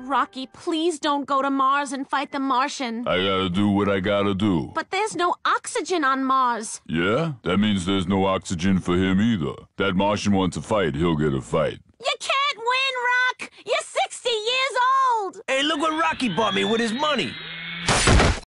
Rocky, please don't go to Mars and fight the Martian. I gotta do what I gotta do. But there's no oxygen on Mars. Yeah? That means there's no oxygen for him either. That Martian wants a fight, he'll get a fight. You can't win, Rock! You're 60 years old! Hey, look what Rocky bought me with his money.